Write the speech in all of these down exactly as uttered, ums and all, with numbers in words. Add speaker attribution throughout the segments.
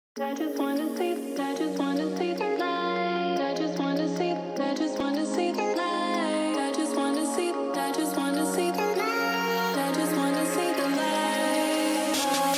Speaker 1: I just wanna see, I just wanna see the light. I just wanna see, I just wanna see the light. I just wanna see, I just wanna see the light. I just wanna see the light.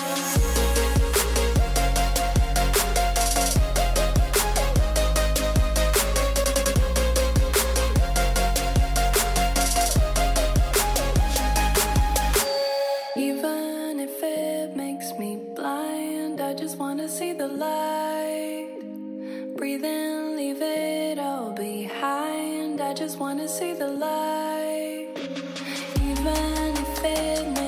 Speaker 1: Even if it makes me blind, I just wanna see the light. Breathe in, leave it all behind. I just wanna see the light. Even if it